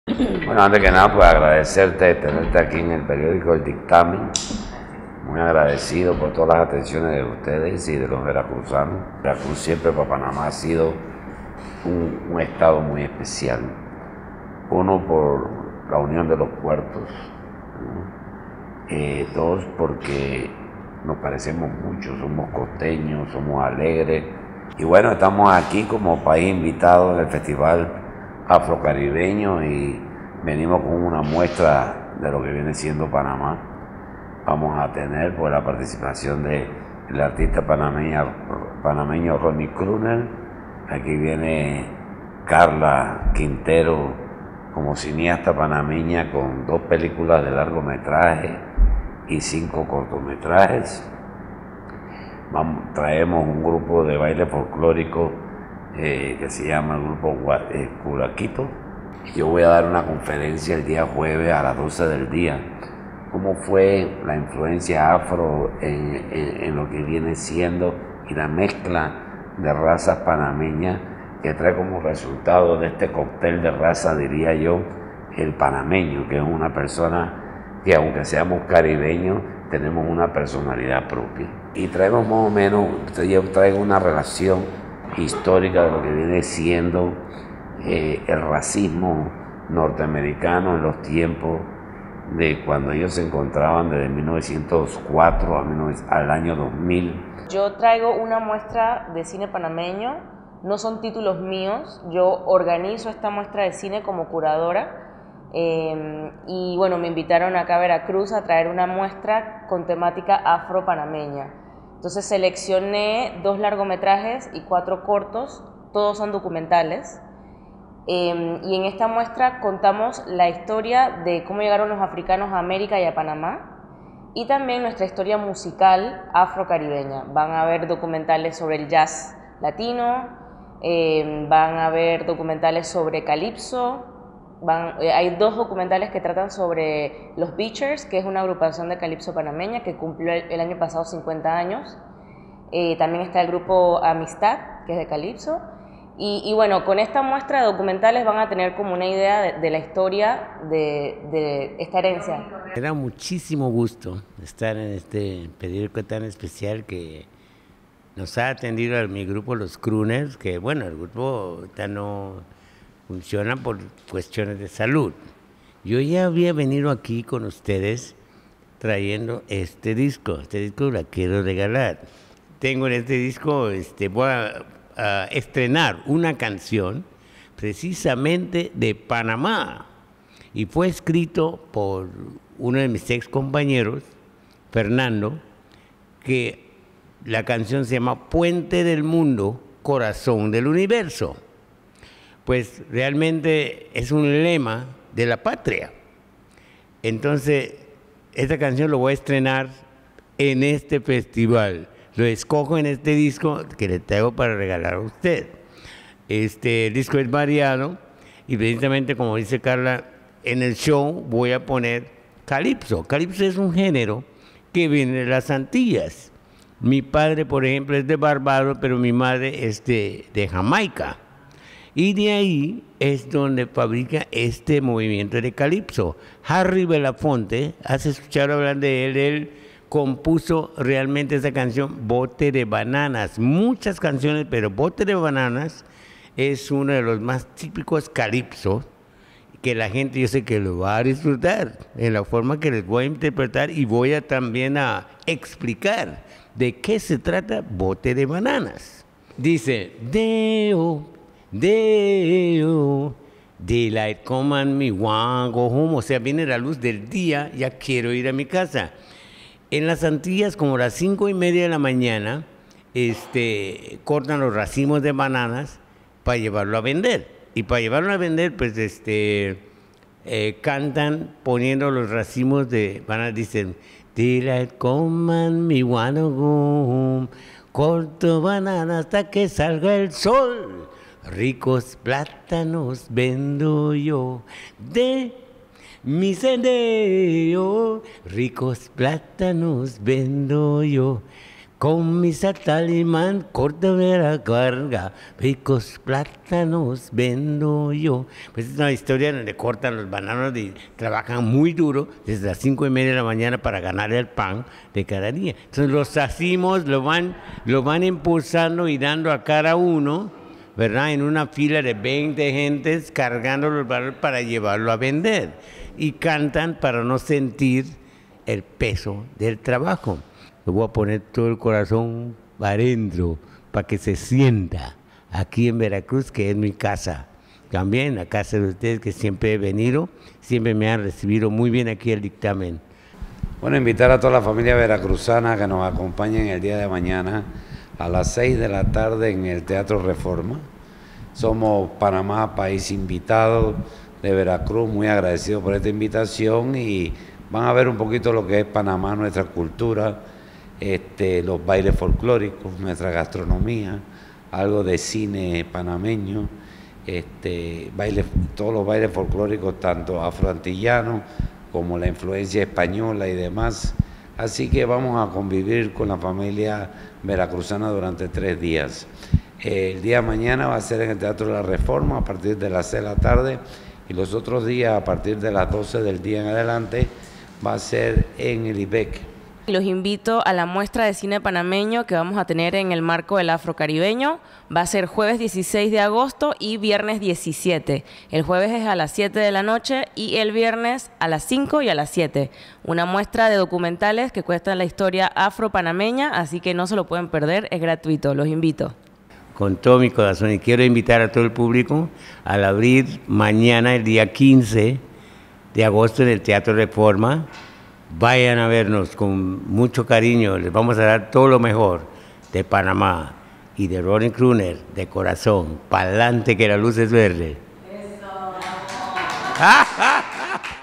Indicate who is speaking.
Speaker 1: Bueno, antes que nada, pues agradecerte de tenerte aquí en el periódico El Dictamen. Muy agradecido por todas las atenciones de ustedes y de los veracruzanos. Veracruz siempre para Panamá ha sido un estado muy especial. Uno, por la unión de los puertos. Dos, porque nos parecemos mucho, somos costeños, somos alegres. Y bueno, estamos aquí como país invitado en el Festival Afrocaribeño y venimos con una muestra de lo que viene siendo Panamá. Vamos a tener pues la participación del artista panameño Ronnie Crooner. Aquí viene Carla Quintero como cineasta panameña con 2 películas de largometraje y 5 cortometrajes. Traemos un grupo de baile folclórico que se llama el grupo Curaquito. Yo voy a dar una conferencia el día jueves a las 12 del día. Cómo fue la influencia afro en lo que viene siendo y la mezcla de razas panameñas que trae como resultado de este cóctel de raza, diría yo, el panameño, que es una persona que aunque seamos caribeños, tenemos una personalidad propia. Y traemos más o menos, yo traigo una relación histórica de lo que viene siendo el racismo norteamericano en los tiempos de cuando ellos se encontraban desde 1904 al año 2000.
Speaker 2: Yo traigo una muestra de cine panameño, no son títulos míos, yo organizo esta muestra de cine como curadora. Y bueno, me invitaron acá a Veracruz a traer una muestra con temática afro-panameña. Entonces seleccioné 2 largometrajes y 4 cortos, todos son documentales. Y en esta muestra contamos la historia de cómo llegaron los africanos a América y a Panamá, y también nuestra historia musical afrocaribeña. Van a haber documentales sobre el jazz latino, van a haber documentales sobre calipso. Hay 2 documentales que tratan sobre los Beachers, que es una agrupación de calipso panameña que cumplió el año pasado 50 años. También está el grupo Amistad, que es de calipso. Y bueno, con esta muestra de documentales van a tener como una idea de la historia de esta herencia.
Speaker 3: Me da muchísimo gusto estar en este periódico tan especial que nos ha atendido a mi grupo, los Crooners, que bueno, el grupo ya no funciona por cuestiones de salud. Yo ya había venido aquí con ustedes trayendo este disco la quiero regalar. Tengo en este disco, voy a estrenar una canción precisamente de Panamá, y fue escrito por uno de mis ex compañeros, Fernando, que la canción se llama Puente del Mundo, Corazón del Universo. Pues realmente es un lema de la patria. Entonces, esta canción lo voy a estrenar en este festival. Lo escojo en este disco que le traigo para regalar a usted. El disco es variado y precisamente como dice Carla, en el show voy a poner calipso. Calipso es un género que viene de las Antillas. Mi padre, por ejemplo, es de Barbados, pero mi madre es de Jamaica. Y de ahí es donde fabrica este movimiento de calipso. Harry Belafonte, has escuchado hablar de él compuso realmente esa canción, Bote de Bananas. Muchas canciones, pero Bote de Bananas es uno de los más típicos calipsos que la gente yo sé que lo va a disfrutar en la forma que les voy a interpretar, y voy a también a explicar de qué se trata Bote de Bananas. Dice, Deo, Deo, daylight come and me want go home, o sea, viene la luz del día, ya quiero ir a mi casa. En las Antillas, como a las 5:30 de la mañana, cortan los racimos de bananas para llevarlo a vender. Y para llevarlo a vender, pues cantan poniendo los racimos de bananas, dicen, daylight come and me wanna go home, corto banana hasta que salga el sol, ricos plátanos vendo yo de mi sendero, ricos plátanos vendo yo. Con mi satalimán, córtame la carga, ricos plátanos vendo yo. Pues es una historia donde cortan los bananos y trabajan muy duro desde las 5:30 de la mañana para ganar el pan de cada día. Entonces los hacimos, lo van impulsando y dando a cada uno, ¿verdad? En una fila de 20 gentes cargando los bananos para llevarlo a vender. Y cantan para no sentir el peso del trabajo. Le voy a poner todo el corazón para adentro, para que se sienta aquí en Veracruz, que es mi casa. También la casa de ustedes, que siempre he venido, siempre me han recibido muy bien aquí el dictamen.
Speaker 1: Bueno, invitar a toda la familia veracruzana que nos acompañen el día de mañana a las 6 de la tarde en el Teatro Reforma. Somos Panamá, país invitado de Veracruz, muy agradecidos por esta invitación, y van a ver un poquito lo que es Panamá, nuestra cultura, los bailes folclóricos, nuestra gastronomía, algo de cine panameño, todos los bailes folclóricos, tanto afroantillanos como la influencia española y demás. Así que vamos a convivir con la familia veracruzana durante 3 días. El día de mañana va a ser en el Teatro de la Reforma a partir de las 6 de la tarde, y los otros días a partir de las 12 del día en adelante va a ser en el IBEC.
Speaker 2: Los invito a la muestra de cine panameño que vamos a tener en el marco del Afrocaribeño. Va a ser jueves 16 de agosto y viernes 17. El jueves es a las 7 de la noche y el viernes a las 5 y a las 7. Una muestra de documentales que cuentan la historia afro-panameña, así que no se lo pueden perder, es gratuito, los invito.
Speaker 3: Con todo mi corazón, y quiero invitar a todo el público al abrir mañana, el día 15 de agosto, en el Teatro Reforma. Vayan a vernos con mucho cariño, les vamos a dar todo lo mejor de Panamá y de Ronnie Crooner, de corazón, pa'lante que la luz es verde. ¡Eso!